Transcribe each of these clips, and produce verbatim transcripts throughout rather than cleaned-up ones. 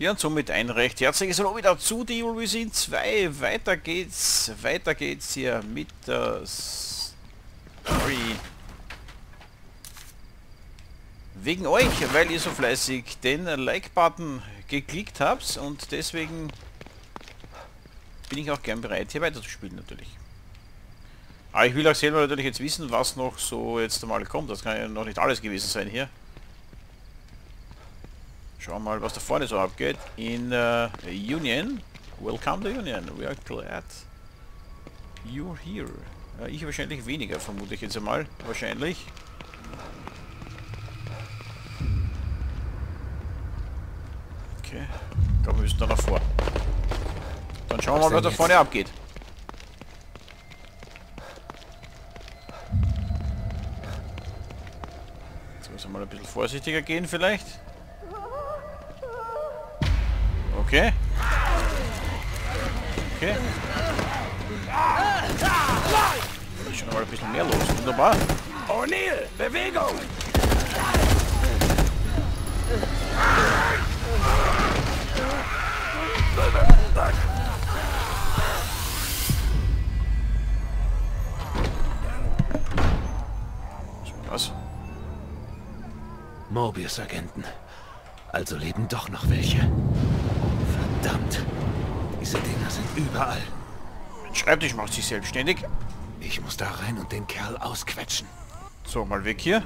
Ja, und somit ein recht herzliches Hallo wieder zu The Evil Within zwei. Weiter geht's, weiter geht's hier mit der Story. Wegen euch, weil ihr so fleißig den Like-Button geklickt habt und deswegen bin ich auch gern bereit, hier weiterzuspielen natürlich. Aber ich will auch selber natürlich jetzt wissen, was noch so jetzt einmal kommt. Das kann ja noch nicht alles gewesen sein hier. Schauen wir mal, was da vorne so abgeht. In uh, Union. Welcome to Union. We are glad you're here. Uh, ich wahrscheinlich weniger, vermute ich jetzt einmal. Wahrscheinlich. Okay. Ich glaube, wir müssen da nach vor. Dann schauen wir mal, was da vorne abgeht. Jetzt müssen wir mal ein bisschen vorsichtiger gehen vielleicht. Okay. Okay. Da ist schon mal ein bisschen mehr los. Wunderbar. O'Neill, Bewegung! Was? Mobius-Agenten. Also leben doch noch welche. Verdammt. Diese Dinger sind überall. Mein Schreibtisch macht sich selbstständig. Ich muss da rein und den Kerl ausquetschen. So, mal weg hier.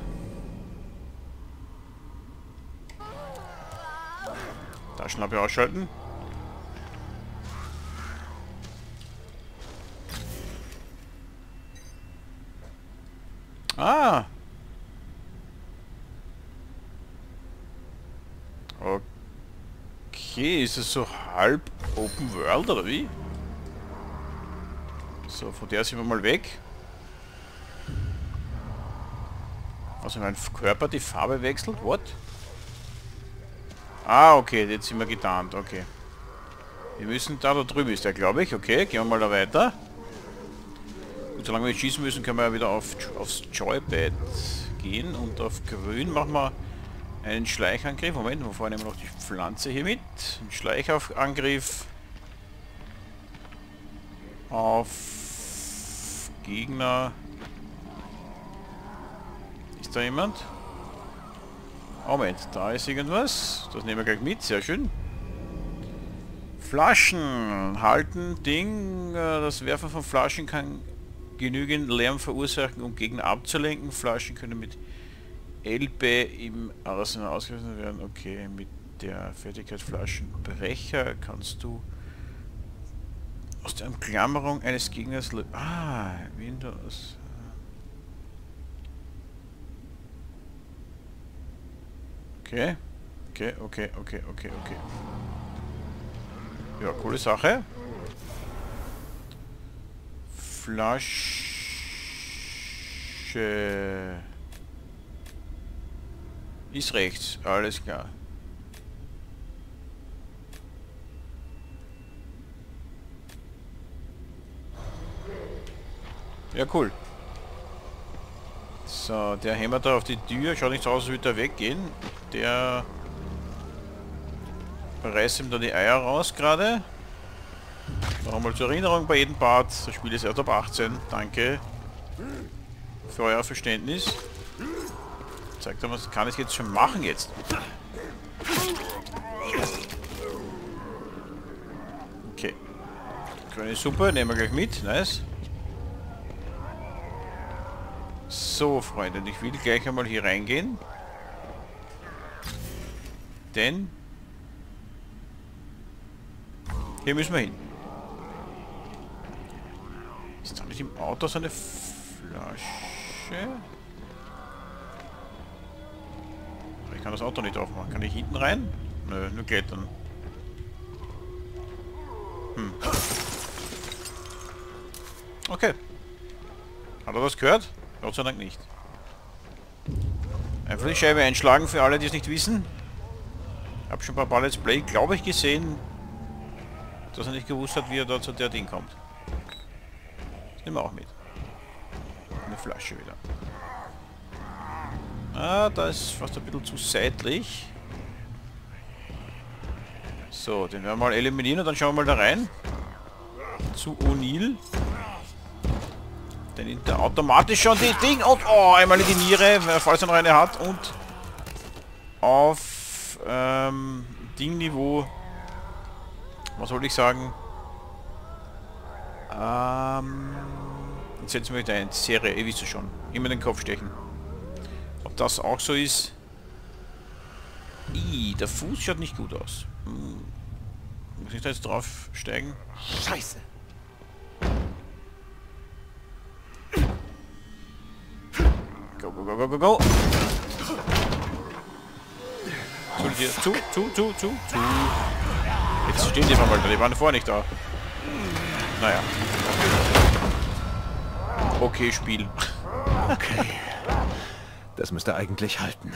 Taschenlampe ausschalten. Ah. Okay, ist es so halb Open World oder wie? So, von der sind wir mal weg. Also mein Körper die Farbe wechselt, what? Ah, okay, jetzt sind wir getarnt, okay. Wir müssen da, da drüben ist der, glaube ich. Okay, gehen wir mal da weiter. Und solange wir schießen müssen, können wir ja wieder auf, aufs Joypad gehen und auf grün machen wir einen Schleichangriff. Moment, wir fahren immer noch die Pflanze hier mit. Ein Schleichangriff auf Gegner. Ist da jemand? Moment, da ist irgendwas. Das nehmen wir gleich mit, sehr schön. Flaschen halten, Ding. Das Werfen von Flaschen kann genügend Lärm verursachen, um Gegner abzulenken. Flaschen können mit L B im Arsenal ausgerüstet werden. Okay, mit der Fertigkeit Flaschenbrecher kannst du aus der Umklammerung eines Gegners... Ah, Windows... Okay, okay, okay, okay, okay, okay. Ja, coole Sache. Flasche... Ist rechts, alles klar. Ja, cool. So, der hämmert da auf die Tür. Schaut nicht so aus, als würde er weggehen. Der reißt ihm da die Eier raus gerade. Noch einmal zur Erinnerung bei jedem Part. Das Spiel ist erst ab achtzehn. Danke für euer Verständnis. Zeigt er, was kann ich jetzt schon machen jetzt? Okay. Grüne Suppe, nehmen wir gleich mit. Nice. So, Freunde, ich will gleich einmal hier reingehen. Denn hier müssen wir hin. Ist da nicht im Auto so eine Flasche? Ich kann das Auto nicht aufmachen. Kann ich hinten rein? Nö, nur klettern. Hm. Okay. Hat er das gehört? Gott sei Dank nicht. Einfach die Scheibe einschlagen für alle, die es nicht wissen. Ich habe schon ein paar Let's Play, glaube ich, gesehen, dass er nicht gewusst hat, wie er da zu der Ding kommt. Das nehmen wir auch mit. Eine Flasche wieder. Ah, da ist fast ein bisschen zu seitlich. So, den werden wir mal eliminieren und dann schauen wir mal da rein. Zu O'Neill. Denn nimmt er automatisch schon die Ding und oh, einmal in die Niere, falls er noch eine hat. Und auf ähm, Dingniveau, was wollte ich sagen? Ähm, jetzt setzen wir wieder eine Serie, ihr wisst es schon. Immer den Kopf stechen. Ob das auch so ist? Ih, der Fuß schaut nicht gut aus. Hm. Muss ich da jetzt drauf steigen? Scheiße. Go, go, go, go, go, go. Zu dir. Zu, zu, zu, zu, zu. Jetzt stehen die mal da, die waren vorher nicht da. Naja. Okay, Spiel. Okay. Das müsste eigentlich halten.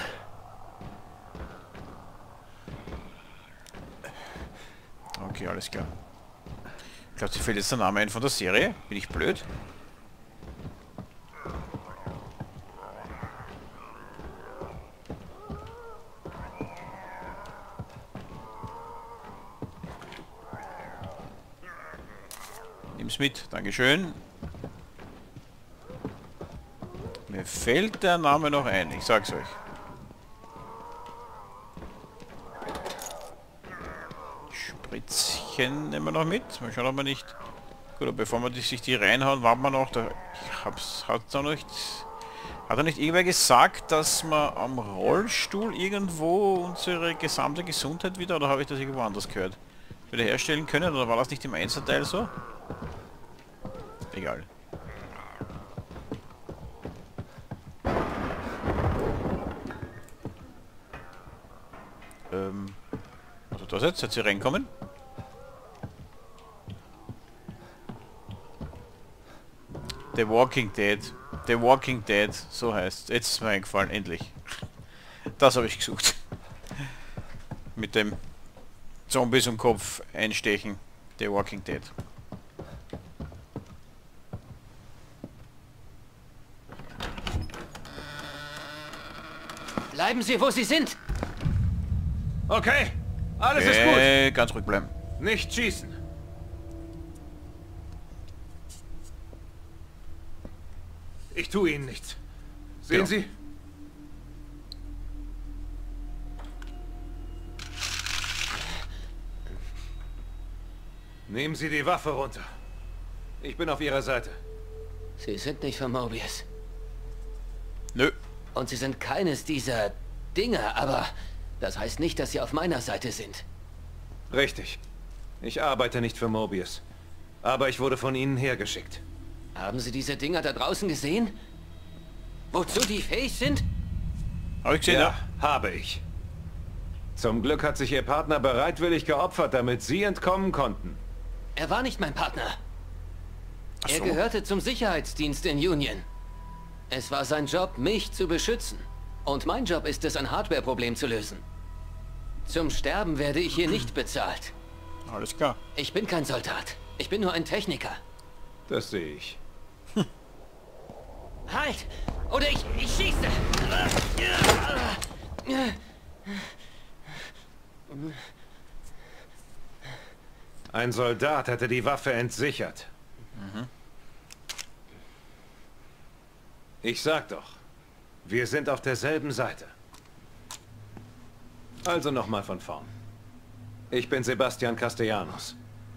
Okay, alles klar. Ich glaube, dir fällt jetzt der Name ein von der Serie. Bin ich blöd? Nimm's mit, Dankeschön. Mir fällt der Name noch ein, ich sag's euch. Spritzchen nehmen wir noch mit. Mal schauen, ob wir nicht... Gut, bevor wir die, sich die reinhauen, warten wir noch. Da, ich hab's, hat's da nicht... Hat er nicht irgendwer gesagt, dass wir am Rollstuhl irgendwo unsere gesamte Gesundheit wieder, oder habe ich das irgendwo anders gehört, wiederherstellen können? Oder war das nicht im Einzelteil so? Egal. Ähm... Also das jetzt, jetzt hier reinkommen. The Walking Dead. The Walking Dead, so heißt. Jetzt ist mir eingefallen, endlich. Das habe ich gesucht. Mit dem Zombies um Kopf einstechen. The Walking Dead. Bleiben Sie, wo Sie sind! Okay, alles ist Okay, ganz ruhig bleiben. gut. Nicht schießen. Ich tue Ihnen nichts. Sehen Ja. Sie? Nehmen Sie die Waffe runter. Ich bin auf Ihrer Seite. Sie sind nicht von Mobius. Nö. Und Sie sind keines dieser Dinge, aber das heißt nicht, dass Sie auf meiner Seite sind. Richtig. Ich arbeite nicht für Mobius. Aber ich wurde von Ihnen hergeschickt. Haben Sie diese Dinger da draußen gesehen? Wozu die fähig sind? Habe ich gesehen, ja. Ja, habe ich. Zum Glück hat sich Ihr Partner bereitwillig geopfert, damit Sie entkommen konnten. Er war nicht mein Partner. Ach Er so. gehörte zum Sicherheitsdienst in Union. Es war sein Job, mich zu beschützen. Und mein Job ist es, ein Hardware-Problem zu lösen. Zum Sterben werde ich hier nicht bezahlt. Alles klar. Ich bin kein Soldat. Ich bin nur ein Techniker. Das sehe ich. Halt! Oder ich, ich schieße! Ein Soldat hätte die Waffe entsichert. Mhm. Ich sag doch, wir sind auf derselben Seite. Also nochmal von vorn. Ich bin Sebastian Castellanos.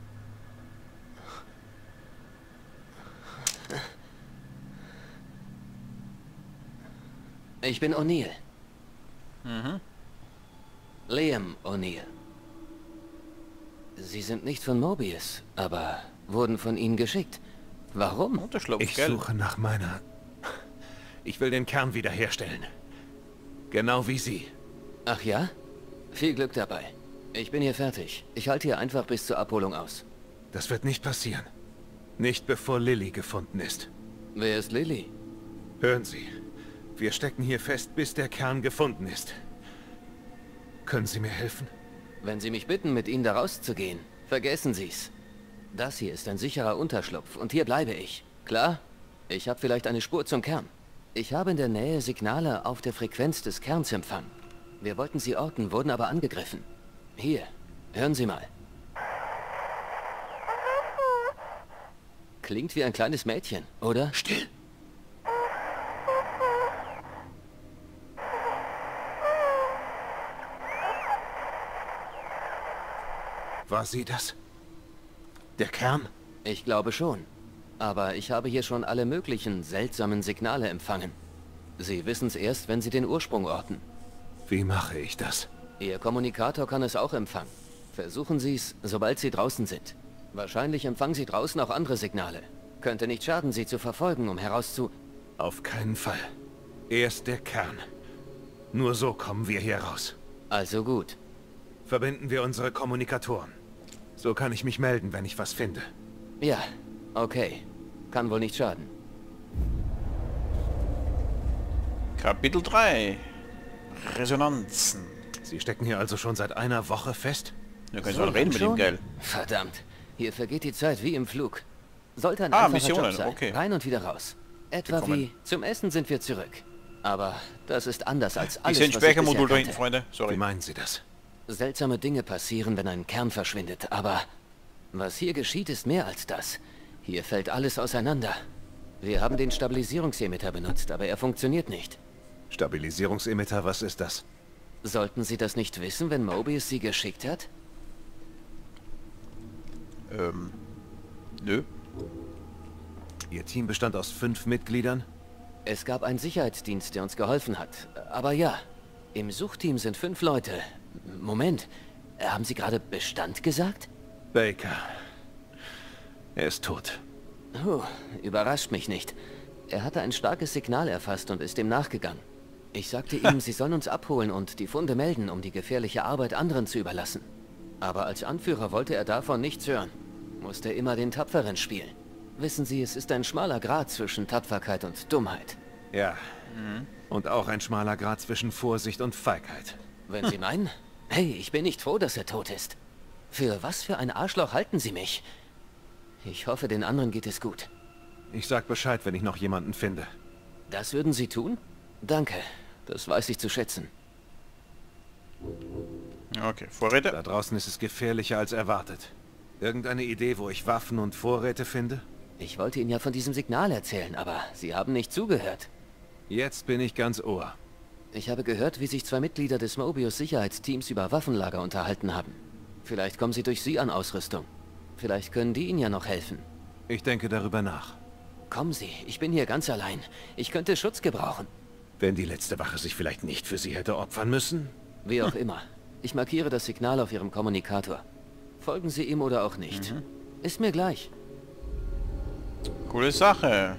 Ich bin O'Neill. Mhm. Liam O'Neill. Sie sind nicht von Mobius, aber wurden von Ihnen geschickt. Warum? Unterschlupf, Ich gell? suche nach meiner... Ich will den Kern wiederherstellen. Genau wie Sie. Ach ja? Viel Glück dabei. Ich bin hier fertig. Ich halte hier einfach bis zur Abholung aus. Das wird nicht passieren. Nicht bevor Lilly gefunden ist. Wer ist Lilly? Hören Sie, wir stecken hier fest, bis der Kern gefunden ist. Können Sie mir helfen? Wenn Sie mich bitten, mit Ihnen da rauszugehen, vergessen Sie's. Das hier ist ein sicherer Unterschlupf und hier bleibe ich. Klar? Ich habe vielleicht eine Spur zum Kern. Ich habe in der Nähe Signale auf der Frequenz des Kerns empfangen. Wir wollten sie orten, wurden aber angegriffen. Hier, Hören Sie mal. Klingt wie ein kleines Mädchen, oder? Still! War sie das? Der Kern? Ich glaube schon. Aber ich habe hier schon alle möglichen seltsamen Signale empfangen. Sie wissen es erst, wenn Sie den Ursprung orten. Wie mache ich das? Ihr Kommunikator kann es auch empfangen. Versuchen Sie es, sobald Sie draußen sind. Wahrscheinlich empfangen Sie draußen auch andere Signale. Könnte nicht schaden, Sie zu verfolgen, um herauszu... Auf keinen Fall. Erst der Kern. Nur so kommen wir hier raus. Also gut. Verbinden wir unsere Kommunikatoren. So kann ich mich melden, wenn ich was finde. Ja, okay. Kann wohl nicht schaden. Kapitel drei. Resonanzen. Sie stecken hier also schon seit einer Woche fest? Du kannst So mal reden mit ihm, schon? geil. Verdammt. Hier vergeht die Zeit wie im Flug. Sollte ein Ah, einfacher Missionen, Job sein. okay. Rein und wieder raus. Etwa Willkommen. wie, zum Essen sind wir zurück. Aber das ist anders als Ich alles, sehe ein was Speichermodul da bisher hinten, kannte. Freunde. Wie Sorry. meinen Sie das? Seltsame Dinge passieren, wenn ein Kern verschwindet, aber was hier geschieht, ist mehr als das. Hier fällt alles auseinander. Wir haben den Stabilisierungsemitter benutzt, aber er funktioniert nicht. Stabilisierungsemitter, was ist das? Sollten Sie das nicht wissen, wenn Mobius Sie geschickt hat? Ähm. Nö. Ihr Team bestand aus fünf Mitgliedern? Es gab einen Sicherheitsdienst, der uns geholfen hat. Aber ja, im Suchteam sind fünf Leute. Moment, haben Sie gerade Bestand gesagt? Baker. Er ist tot. Oh, überrascht mich nicht. Er hatte ein starkes Signal erfasst und ist dem nachgegangen. Ich sagte ihm, Sie sollen uns abholen und die Funde melden, um die gefährliche Arbeit anderen zu überlassen. Aber als Anführer wollte er davon nichts hören. Musste immer den Tapferen spielen. Wissen Sie, es ist ein schmaler Grat zwischen Tapferkeit und Dummheit. Ja. Und auch ein schmaler Grat zwischen Vorsicht und Feigheit. Wenn Sie meinen? Hey, ich bin nicht froh, dass er tot ist. Für was für ein Arschloch halten Sie mich? Ich hoffe, den anderen geht es gut. Ich sag Bescheid, wenn ich noch jemanden finde. Das würden Sie tun? Danke, das weiß ich zu schätzen. Okay, Vorräte. Da draußen ist es gefährlicher als erwartet. Irgendeine Idee, wo ich Waffen und Vorräte finde? Ich wollte Ihnen ja von diesem Signal erzählen, aber Sie haben nicht zugehört. Jetzt bin ich ganz Ohr. Ich habe gehört, wie sich zwei Mitglieder des Mobius-Sicherheitsteams über Waffenlager unterhalten haben. Vielleicht kommen Sie durch Sie an Ausrüstung. Vielleicht können die Ihnen ja noch helfen. Ich denke darüber nach. Kommen Sie, ich bin hier ganz allein. Ich könnte Schutz gebrauchen. Wenn die letzte Wache sich vielleicht nicht für Sie hätte opfern müssen? Wie auch immer. Ich markiere das Signal auf Ihrem Kommunikator. Folgen Sie ihm oder auch nicht. Mhm. Ist mir gleich. Coole Sache.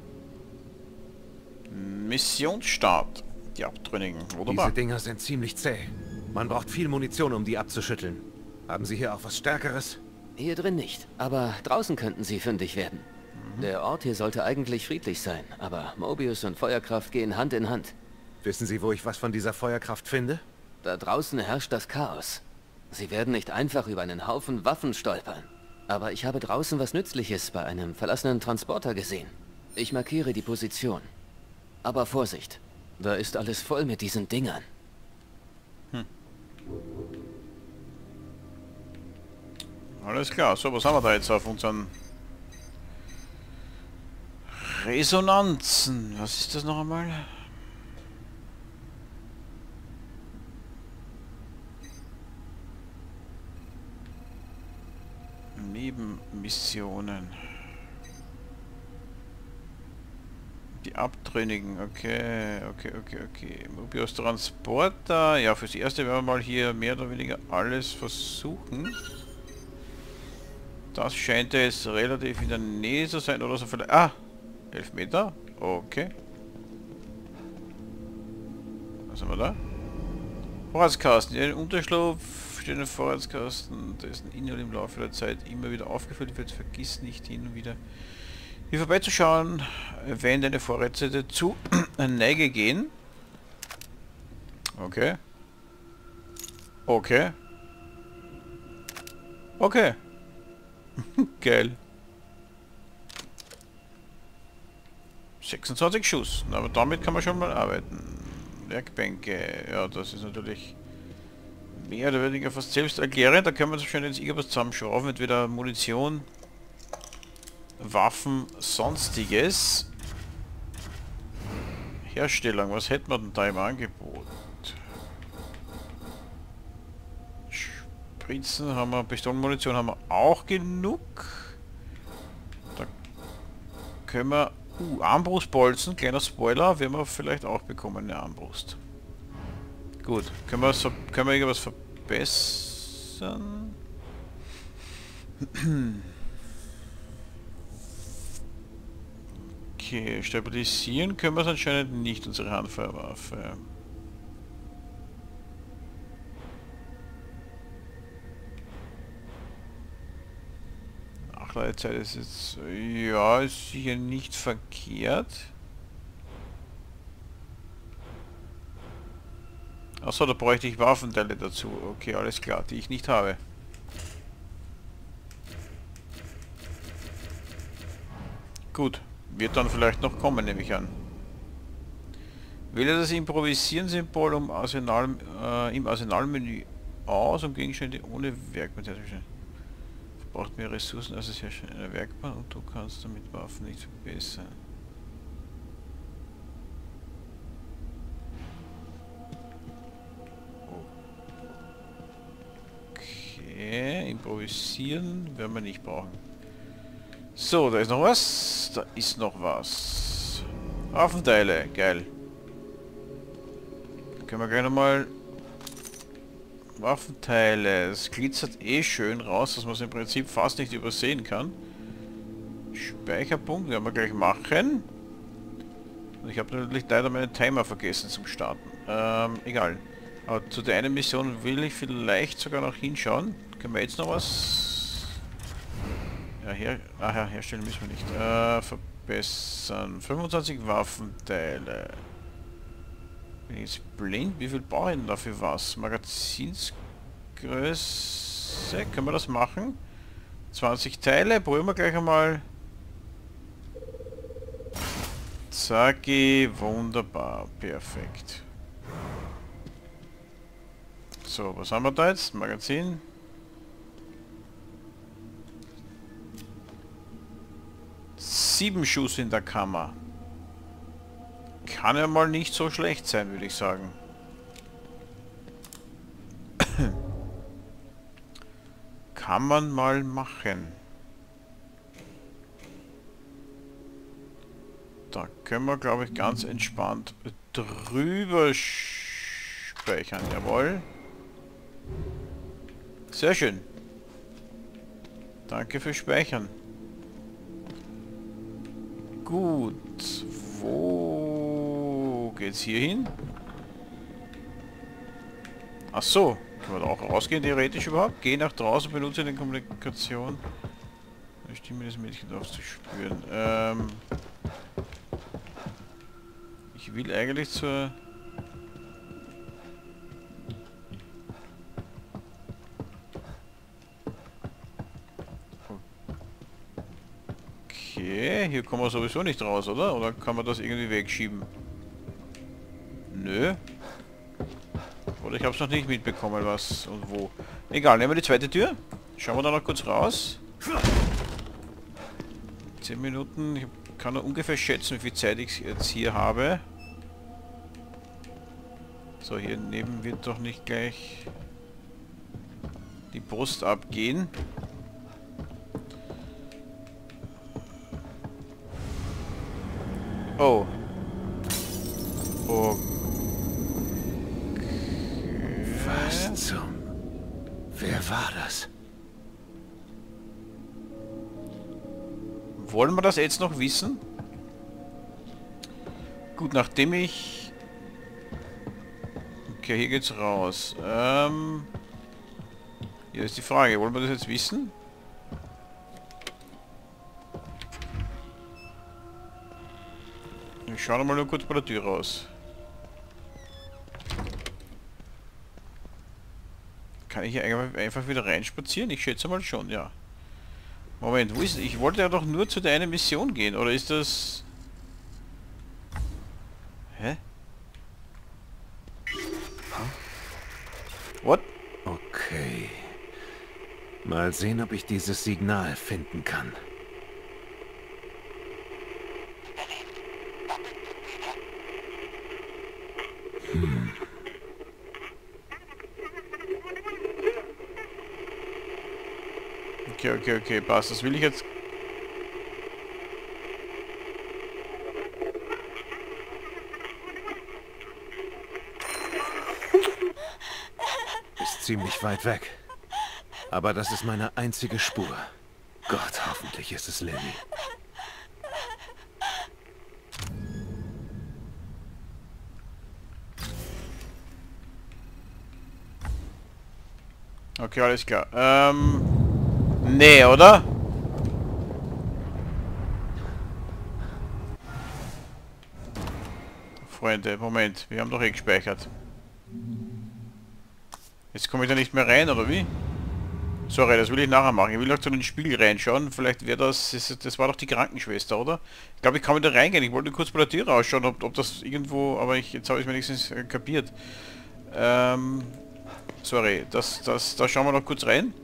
Missionsstart. Die Abtrünnigen. Wunderbar. Diese Dinger sind ziemlich zäh. Man braucht viel Munition, um die abzuschütteln. Haben Sie hier auch was Stärkeres? Hier drin nicht, aber draußen könnten Sie fündig werden. Mhm. Der Ort hier sollte eigentlich friedlich sein, aber Mobius und Feuerkraft gehen Hand in Hand. Wissen Sie, wo ich was von dieser Feuerkraft finde? Da draußen herrscht das Chaos. Sie werden nicht einfach über einen Haufen Waffen stolpern. Aber ich habe draußen was Nützliches bei einem verlassenen Transporter gesehen. Ich markiere die Position. Aber Vorsicht, da ist alles voll mit diesen Dingern. Alles klar. So, was haben wir da jetzt auf unseren Resonanzen? Was ist das noch einmal? Nebenmissionen. Die Abtrünnigen, okay, okay, okay, okay. Mobius Transporter. Ja, fürs Erste werden wir mal hier mehr oder weniger alles versuchen. Das scheint ja jetzt relativ in der Nähe zu sein oder so vielleicht. Ah! elf Meter? Okay. Was haben wir da? Vorratskasten. Ja, ein Unterschlupf steht ein Vorratskasten. Da ist ein Inhalt im Laufe der Zeit immer wieder aufgefüllt wird. Vergiss nicht hin und wieder hier vorbeizuschauen, wenn deine Vorräte zu Neige gehen. Okay. Okay. Okay. Geil. sechsundzwanzig Schuss. Aber damit kann man schon mal arbeiten. Werkbänke. Ja, das ist natürlich mehr oder weniger fast selbst erklären. Da können wir uns wahrscheinlich jetzt irgendwas zusammenschrauben, entweder Munition, Waffen, sonstiges. Herstellung, was hätten wir denn da im Angebot? Spritzen haben wir, Pistolenmunition haben wir auch genug. Da können wir... Uh, Armbrustbolzen, kleiner Spoiler, werden wir vielleicht auch bekommen, eine Armbrust. Gut, können wir, so, können wir irgendwas verbessern? Okay, stabilisieren können wir es anscheinend nicht, unsere Handfeuerwaffe. Nachladezeit ist jetzt, ja, ist sicher nicht verkehrt. Achso, da bräuchte ich Waffenteile dazu. Okay, alles klar, die ich nicht habe. Gut, wird dann vielleicht noch kommen, nehme ich an. Wähle das Improvisieren-Symbol um Arsenal, äh, im Arsenalmenü aus, um Gegenstände ohne Werkbank herzustellen. Verbraucht mehr Ressourcen als das Herstellen einer Werkbank und du kannst damit Waffen nicht verbessern. Okay, improvisieren werden wir nicht brauchen. So, da ist noch was. Da ist noch was. Waffenteile, geil. Da können wir gleich nochmal... Waffenteile. Es glitzert eh schön raus, dass man es im Prinzip fast nicht übersehen kann. Speicherpunkt werden wir gleich machen. Und ich habe natürlich leider meinen Timer vergessen zum Starten. Ähm, egal. Aber zu der einen Mission will ich vielleicht sogar noch hinschauen. Können wir jetzt noch was... Ja, her... Ach ja, herstellen müssen wir nicht. Äh, verbessern. fünfundzwanzig Waffenteile. Bin ich jetzt blind? Wie viel brauche ich denn dafür was? Magazinsgröße. Können wir das machen? zwanzig Teile. Probieren wir gleich einmal. Zacki. Wunderbar. Perfekt. So, was haben wir da jetzt? Magazin. Sieben Schuss in der Kammer. Kann ja mal nicht so schlecht sein, würde ich sagen. Kann man mal machen. Da können wir, glaube ich, ganz entspannt drüber speichern. Jawohl. Sehr schön. Danke fürs Speichern. Gut. Wo geht's hier hin? Ach so. Können wir da auch rausgehen, theoretisch überhaupt? Geh nach draußen, benutze die Kommunikation. Die Stimme des Mädchens aufzuspüren. Ähm ich will eigentlich zur... Okay, hier kommen wir sowieso nicht raus, oder? Oder kann man das irgendwie wegschieben? Nö. Oder ich habe es noch nicht mitbekommen, was und wo. Egal, nehmen wir die zweite Tür. Schauen wir da noch kurz raus. zehn Minuten. Ich kann nur ungefähr schätzen, wie viel Zeit ich jetzt hier habe. So, hier neben wird doch nicht gleich die Post abgehen. Oh. Okay. Was zum... Wer war das? Wollen wir das jetzt noch wissen? Gut, nachdem ich... Okay, hier geht's raus. Ähm... Hier ist die Frage, wollen wir das jetzt wissen? Ich schaue mal nur kurz bei der Tür raus. Kann ich hier einfach wieder reinspazieren? Ich schätze mal schon, ja. Moment, wo ist... Ich wollte ja doch nur zu der einen Mission gehen, oder ist das... Hä? What? Oh Mal sehen, ob ich dieses Signal finden kann. Hm. Okay, okay, okay, passt. Das will ich jetzt... Ist ziemlich weit weg. Aber das ist meine einzige Spur. Gott, hoffentlich ist es Lily. Okay, alles klar. Ähm... Nee, oder? Freunde, Moment. Wir haben doch eh gespeichert. Jetzt komme ich da nicht mehr rein, oder wie? Sorry, das will ich nachher machen. Ich will noch zu den Spiegel reinschauen. Vielleicht wäre das... Das war doch die Krankenschwester, oder? Ich glaube, ich kann wieder reingehen. Ich wollte kurz bei der Tür rausschauen, ob, ob das irgendwo... Aber ich, jetzt habe ich es wenigstens äh, kapiert. Ähm... Sorry, das, das, da schauen wir noch kurz rein.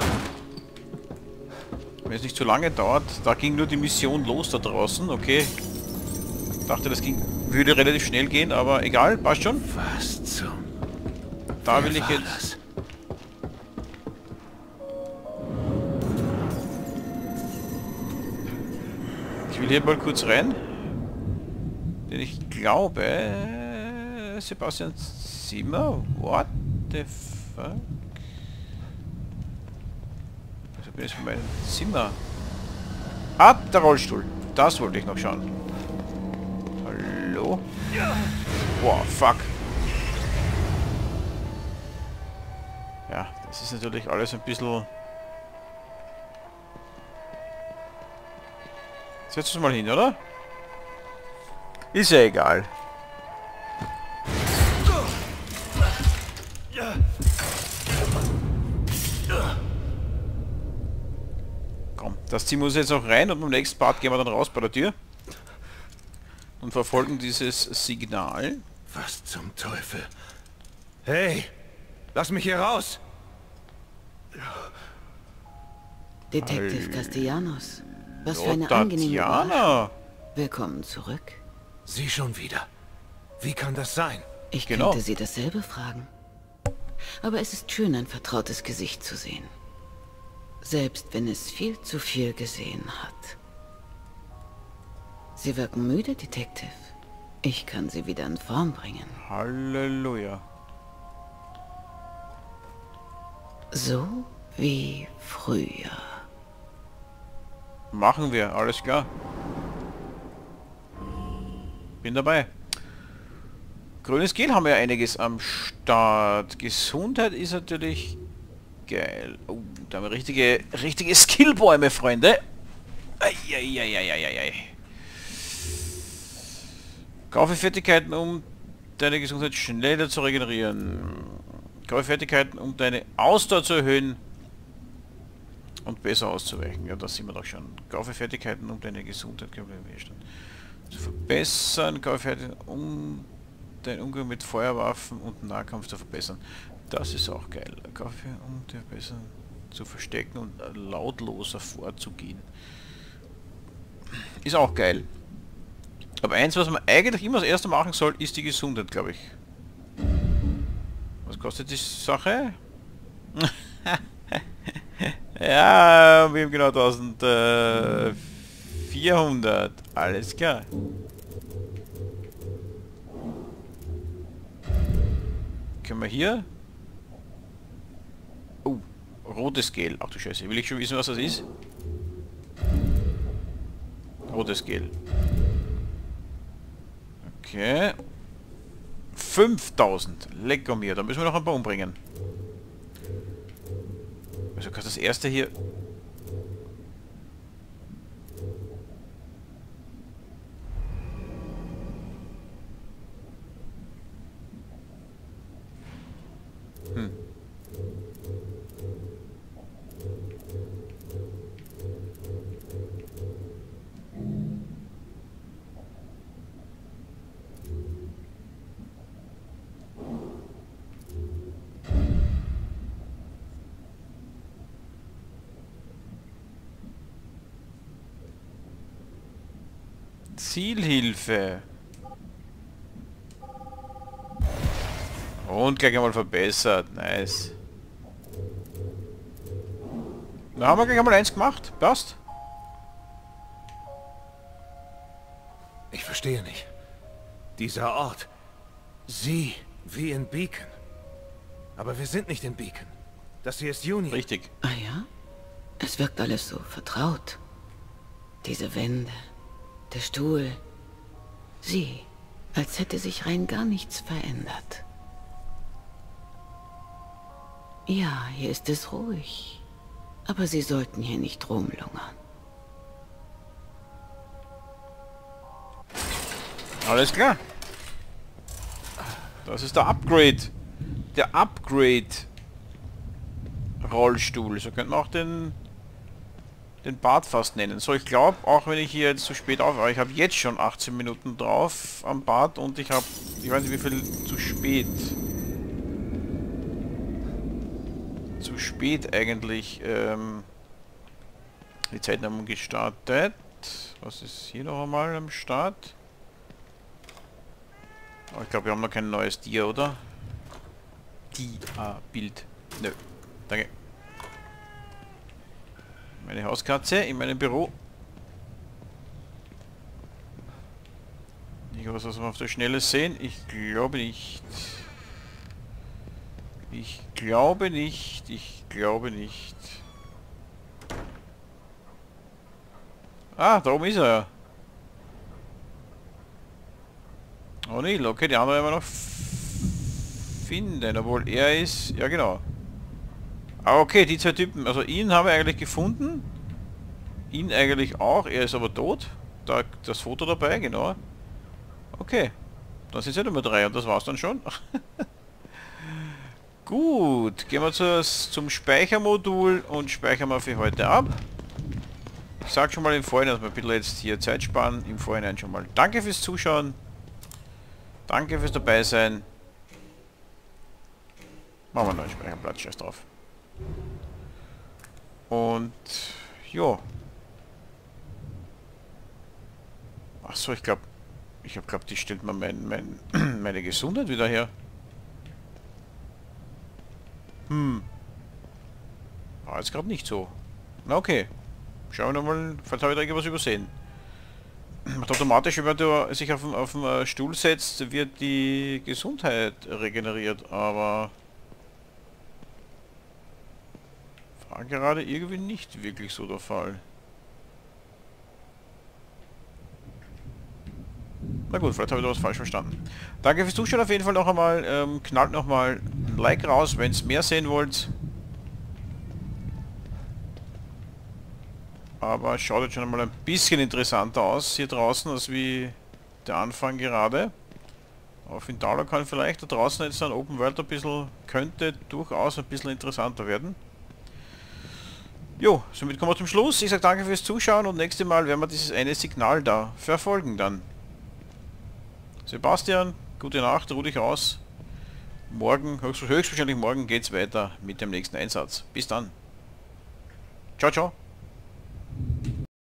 Wenn es nicht zu lange dauert. Da ging nur die Mission los da draußen, okay. Ich dachte, das ging, würde relativ schnell gehen, aber egal, passt schon. Was zum... Da will ich jetzt... Das? Ich will hier mal kurz rein. Denn ich glaube... Sebastians Zimmer? What the fuck? Also bin ich von meinem Zimmer. Ab der Rollstuhl. Das wollte ich noch schauen. Hallo? Boah, fuck. Ja, das ist natürlich alles ein bisschen... Setz uns mal hin, oder? Ist ja egal. Komm, das Team muss jetzt noch rein und beim nächsten Part gehen wir dann raus bei der Tür. Und verfolgen dieses Signal. Was zum Teufel? Hey! Lass mich hier raus! Detective Hallo, Castellanos. Was für eine angenehme Überraschung. Tatjana. Willkommen zurück. Sie schon wieder. Wie kann das sein? Ich Genau. könnte Sie dasselbe fragen. Aber es ist schön, ein vertrautes Gesicht zu sehen. Selbst wenn es viel zu viel gesehen hat. Sie wirken müde, Detective. Ich kann Sie wieder in Form bringen. Halleluja. So wie früher. Machen wir, alles klar. Bin dabei. Grünes Gel haben wir einiges am Start. Gesundheit ist natürlich geil. Oh, da haben wir richtige, richtige Skillbäume, Freunde. Eieieiei. Kaufe Fertigkeiten, um deine Gesundheit schneller zu regenerieren. Kaufe Fertigkeiten, um deine Ausdauer zu erhöhen und besser auszuweichen. Ja, das sehen wir doch schon. Kaufe Fertigkeiten, um deine Gesundheit zu verbessern. Kaufe Fertigkeiten, um deinen Umgang mit Feuerwaffen und Nahkampf zu verbessern. Das ist auch geil. Kaufe, um dir besser zu verstecken und lautloser vorzugehen. Ist auch geil. Aber eins, was man eigentlich immer als erstes machen soll, ist die Gesundheit, glaube ich. Was kostet die Sache? Ja, wir haben genau eintausendvierhundert. Alles klar. Können wir hier... Oh, rotes Gel. Ach du Scheiße. Will ich schon wissen, was das ist? Rotes Gel. Okay. fünftausend. Lecker mir. Da müssen wir noch ein paar umbringen. Also kannst das erste hier... Hm. Zielhilfe. Und gleich einmal verbessert. Nice. Da haben wir gleich einmal eins gemacht. Passt. Ich verstehe nicht. Dieser Ort. Sie, wie in Beacon. Aber wir sind nicht in Beacon. Das hier ist Union. Richtig. Ah ja? Es wirkt alles so vertraut. Diese Wände, der Stuhl. Sie, als hätte sich rein gar nichts verändert. Ja, hier ist es ruhig. Aber Sie sollten hier nicht rumlungern. Alles klar. Das ist der Upgrade. Der Upgrade Rollstuhl. So könnte man auch den den Bart fast nennen. So, ich glaube, auch wenn ich hier jetzt zu spät auf... Ich habe jetzt schon achtzehn Minuten drauf am Bart und ich habe... Ich weiß nicht, wie viel zu spät... Zu spät eigentlich ähm, die Zeitnahme gestartet. Was ist hier noch einmal am Start? Oh, ich glaube, wir haben noch kein neues Dia, oder? Dia-Bild. Nö. Danke. Meine Hauskatze in meinem Büro. Nicht was, was wir auf der Schnelle sehen. Ich glaube nicht. Ich glaube nicht. Ich glaube nicht. Ah, da oben ist er ja. Oh nee, okay, die andere werden wir noch finden, obwohl er ist... Ja, genau. Ah, okay, die zwei Typen. Also ihn haben wir eigentlich gefunden. Ihn eigentlich auch. Er ist aber tot. Da das Foto dabei, genau. Okay. Dann sind es ja Nummer drei und das war's dann schon. Gut, gehen wir zuerst zum Speichermodul und speichern wir für heute ab. Ich sag schon mal im Vorhinein, dass wir ein bisschen jetzt hier Zeit sparen. Im Vorhinein schon mal danke fürs Zuschauen. Danke fürs dabei sein. Machen wir einen neuen Speicherplatz, scheiß drauf. Und jo. Ach so, ich glaube, ich habe glaubt, die stellt mir mein, mein, meine Gesundheit wieder her. Hm. War jetzt gerade nicht so. Na okay. Schauen wir mal, vielleicht habe ich da irgendwas übersehen. Macht automatisch, wenn man sich auf den, auf den Stuhl setzt, wird die Gesundheit regeneriert, aber war gerade irgendwie nicht wirklich so der Fall. Na gut, vielleicht habe ich da was falsch verstanden. Danke fürs Zuschauen auf jeden Fall noch einmal. Ähm, knallt nochmal ein Like raus, wenn ihr mehr sehen wollt. Aber es schaut jetzt schon einmal ein bisschen interessanter aus hier draußen, als wie der Anfang gerade. Auf in Dalakan vielleicht. Da draußen jetzt ein Open World ein bisschen, könnte durchaus ein bisschen interessanter werden. Jo, somit kommen wir zum Schluss. Ich sage danke fürs Zuschauen und nächstes Mal werden wir dieses eine Signal da verfolgen dann. Sebastian, gute Nacht, ruh dich aus. Morgen, höchstwahrscheinlich morgen geht's weiter mit dem nächsten Einsatz. Bis dann. Ciao, ciao.